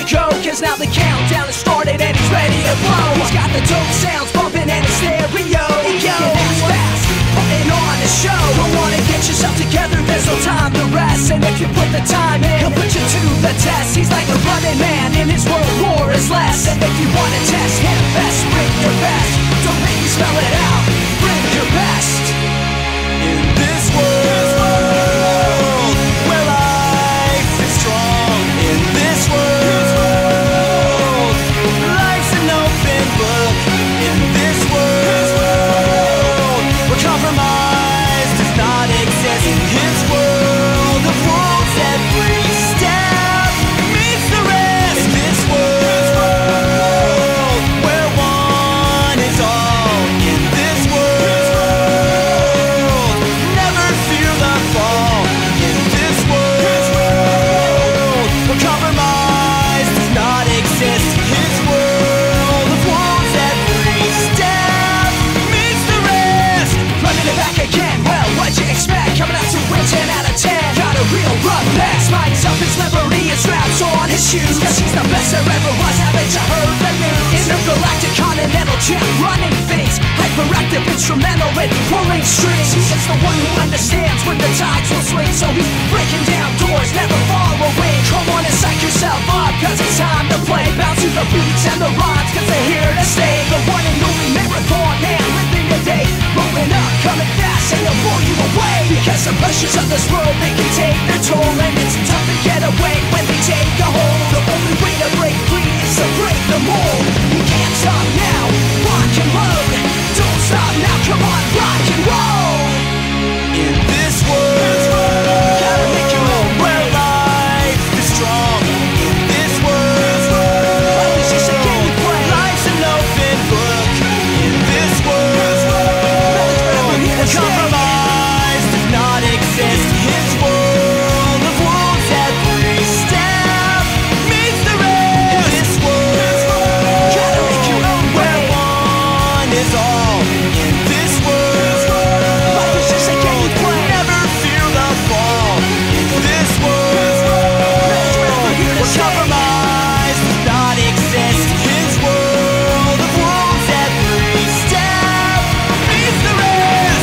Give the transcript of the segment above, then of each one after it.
go, cause now the countdown has started and he's ready to blow. He's got the dope sounds bumping and his stereo. He can dance fast, putting on a show. Don't wanna get yourself together, there's no time to rest. And if you put the time in, he'll put you to the test. He's like a running man in his world, more is less. And if you wanna test him, best bring your best. Don't make me spell it out, bring your best. In this world where life is strong, in this world life's an open book. In this world where compromise does not exist. In his world of rules, every step meets the rest. In this world where one is all. In this world never fear the fall. In this world where compromise does not exist. His world of rules, every step meets the rest. Running it back again, well, what'd you expect? Coming out to win 10 out of 10. Got a real rough pass, minds up his liberty and straps on his shoes. Cause he's the best there ever was, haven't you heard the news? Intergalactic continental champ, running things. Hyperactive, instrumental in pulling strings. He is the one who understands when the tides will swing. So he's breaking down doors, never far away. Come on and psych yourself up, cause it's time to play. Bounce to the beats and the rhymes, cause they're here to stay. The one and only marathon man, living the day. Rolling up, coming fast, and they'll blow you away. Because the pressures of this world, they can take their toll. And it's tough to get away when they take a hold. The only way to break free is to break the mold. You can't stop now, rock and load. Don't stop now, come on, rock and roll. In this world, Gotta make your own where life is strong. In this world, Life is just a game you play. life's an open book. In this world, here to where stay. compromise does not exist. His world of rules, every step meets the rest. In this world, Gotta make your own where way. one is all. In this world, Life is just a game you play. never fear the fall. In this world, here to where stay. compromise does not exist. His world of rules, every step meets the rest.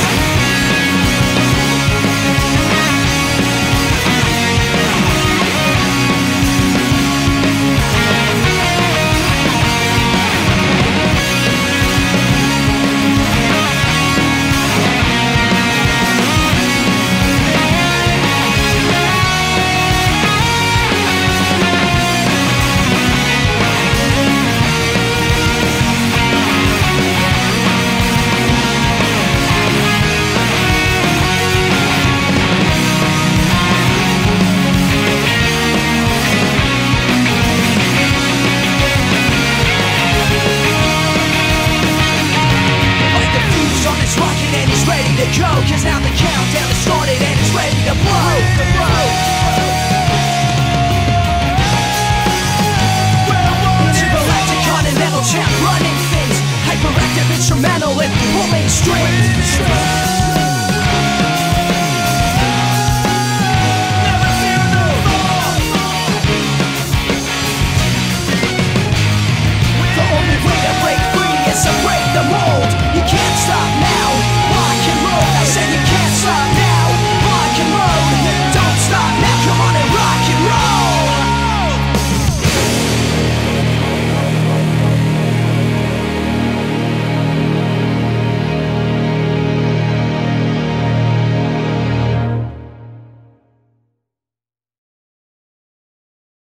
Like the fuse on his rocket and he's ready to go. Cause now the countdown has started and it's ready to blow. Intergalactic continental champ, running things. Hyperactive, instrumental in pulling strings.